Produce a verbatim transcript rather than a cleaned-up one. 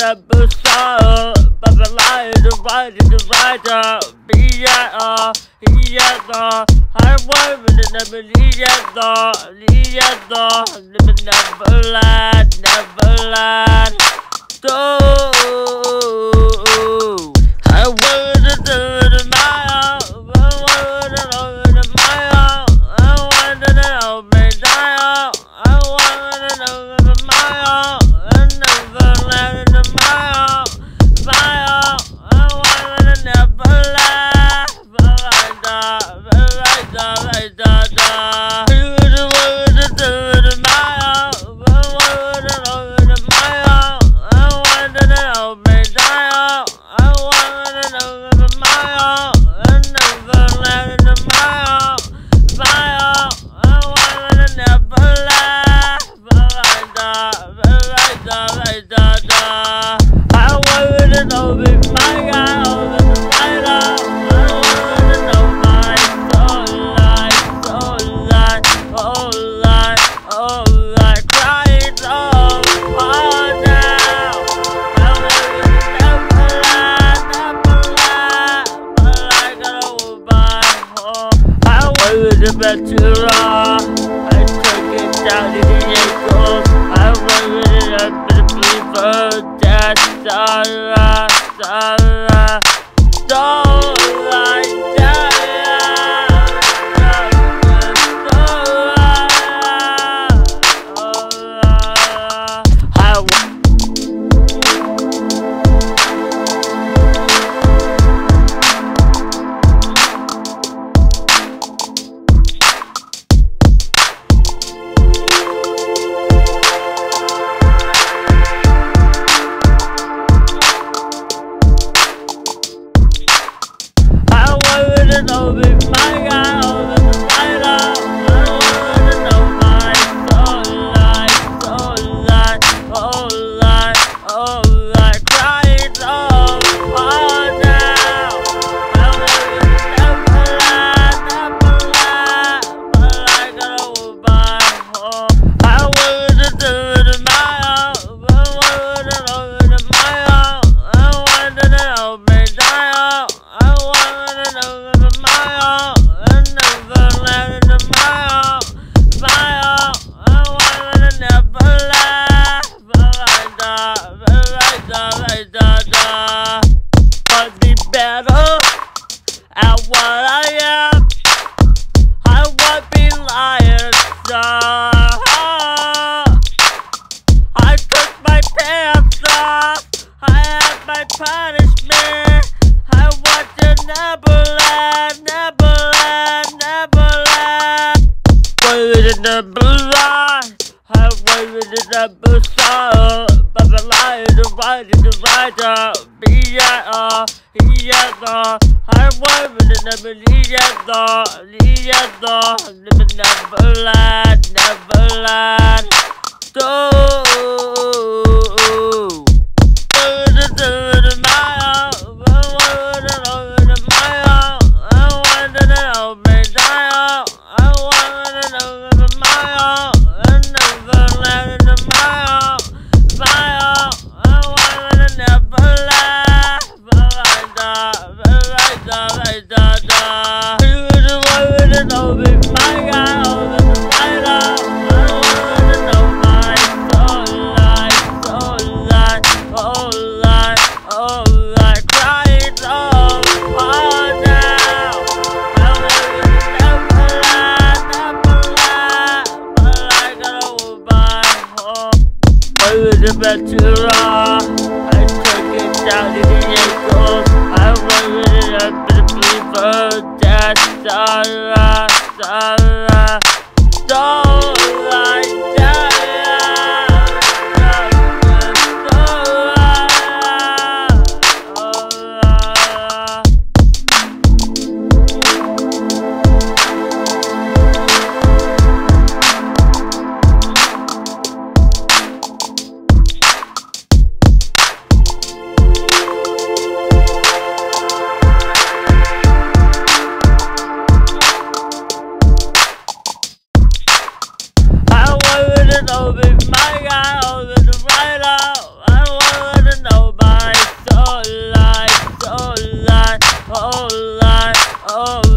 never saw, but the light is right, is right, be at all, he at all. I want to never leave at all, leave at all, never, never lie, never lie. So, I want to do it in my own, I want to know it in my own, I want to know me die out, I want to know it in my own, I never let it in my own, my own, I want to never lie, but I die, but I die, I die, die. You want to do it in my own, I want to know it in my own, I want to know me die out, I want to know it in my own, I never let it in my own, my own, I want to never lie, but I die, but I die, I die, die. I want to know me, my God, over the night out, I want to know my soul life, soul life, whole life, whole life, crying all, all now. I want to never lie, never lie, but I gotta move my home. I want to bet you wrong, I took it down to the ankles, I want to up to the believer, that's Sarah, Sarah, don't like that. I want to know me, my God, over the night out. I want to know my soul life, soul life, whole life, whole life, crying all, all now. I want to never lie, never lie, but I gotta move my home. I want to do it in my own, I want to know it in my own, I want to know me die out, I want to know it in my own, I never let it in my own, my own, I want to never lie, but I die, but I die, I die, die. But be better at what I am, I won't be lying, so I took my pants off, I had my punishment, I want to never lie, never lie, never lie. Wait a never lie, I waited to never saw, but the lie is right, is right, be at all, he at all. I waited to never leave at all, leave at all, never, never lie, never lie. So, I want to do it in my own, I want to know it in my own, I want to know me die out, I want to know it in my own, I never let it in my own, my own, I want to never lie, but I die, but I die, I die, die. You want to know me, my God, over the night out, I want to know my soul life, soul life, whole life, whole life, crying all, all now. I want to never lie, never lie, but I gotta move my home. I was about to raw, I took it down to the ankles, I wanted it up to the believer, that's Sarah, Sarah, don't like that. oh,